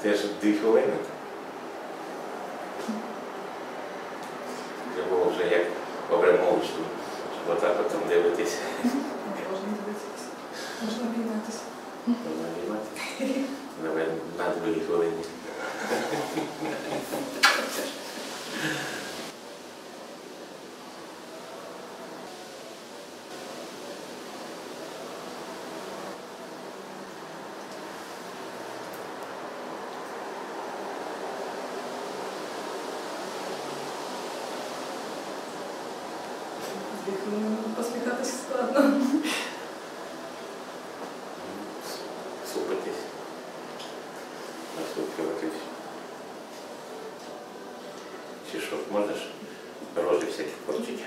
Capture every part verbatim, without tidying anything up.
теж дві хвилини. Це було вже як Обрамовичу, щоб отак от там дивитися. Можна дивитися. Можна обійматися. Можна обійматися. Давай на другій хвилині. Посміхатися складно. Супитись. Насупливатись. Чи що, можеш рожі всякі корчити?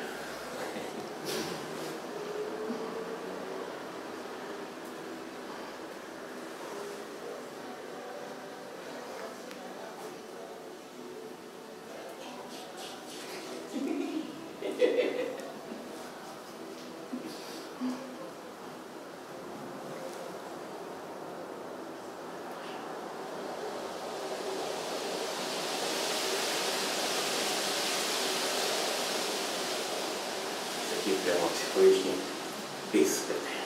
Такі прямо психологічні іспити.